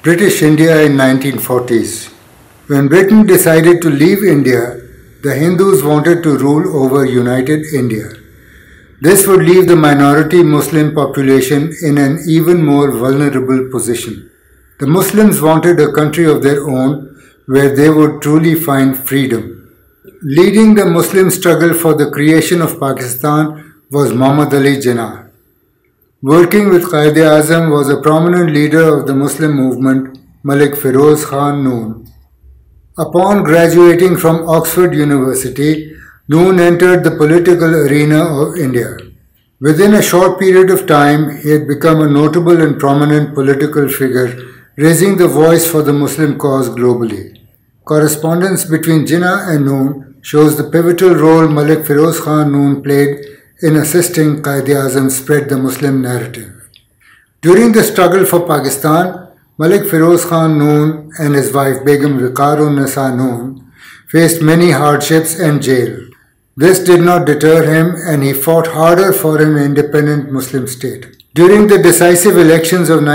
British India in 1940s. When Britain decided to leave India, the Hindus wanted to rule over united India. This would leave the minority Muslim population in an even more vulnerable position. The Muslims wanted a country of their own where they would truly find freedom. Leading the Muslim struggle for the creation of Pakistan was Muhammad Ali Jinnah. Working with Quaid-e-Azam was a prominent leader of the Muslim movement, Malik Feroz Khan Noon. Upon graduating from Oxford University, Noon entered the political arena of India. Within a short period of time, he had become a notable and prominent political figure, raising the voice for the Muslim cause globally. Correspondence between Jinnah and Noon shows the pivotal role Malik Feroz Khan Noon played in assisting Quaid-e-Azam spread the Muslim narrative. During the struggle for Pakistan, Malik Feroz Khan Noon and his wife Begum Viqar-un-Nisa Noon faced many hardships and jail. This did not deter him and he fought harder for an independent Muslim state. During the decisive elections of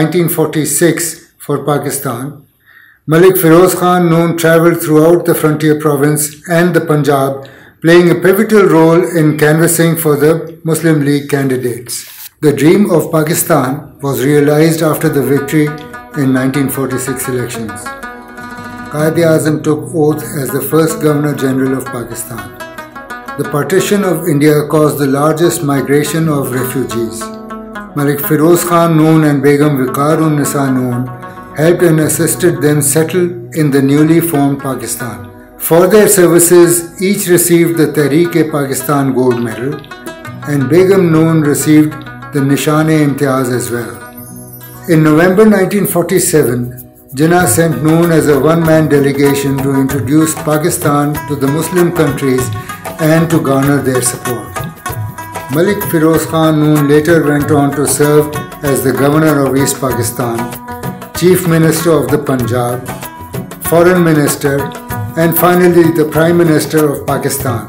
1946 for Pakistan, Malik Feroz Khan Noon travelled throughout the frontier province and the Punjab, playing a pivotal role in canvassing for the Muslim League candidates. The dream of Pakistan was realized after the victory in 1946 elections. Quaid-e-Azam took oath as the first Governor General of Pakistan. The partition of India caused the largest migration of refugees. Malik Feroz Khan Noon and Begum Viqar-un-Nisa Noon helped and assisted them settle in the newly formed Pakistan. For their services, each received the Tehreek-e-Pakistan Gold Medal, and Begum Noon received the Nishan-e-Imtiaz as well. In November 1947, Jinnah sent Noon as a one-man delegation to introduce Pakistan to the Muslim countries and to garner their support. Malik Feroz Khan Noon later went on to serve as the Governor of East Pakistan, Chief Minister of the Punjab, Foreign Minister, and finally the Prime Minister of Pakistan.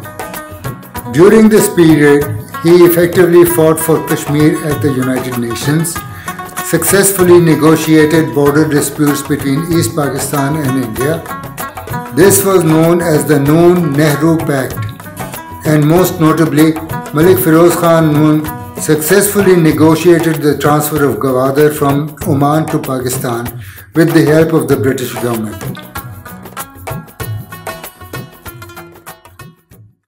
During this period, he effectively fought for Kashmir at the United Nations, successfully negotiated border disputes between East Pakistan and India. This was known as the Noon-Nehru Pact, and most notably, Malik Feroz Khan Noon successfully negotiated the transfer of Gwadar from Oman to Pakistan with the help of the British government.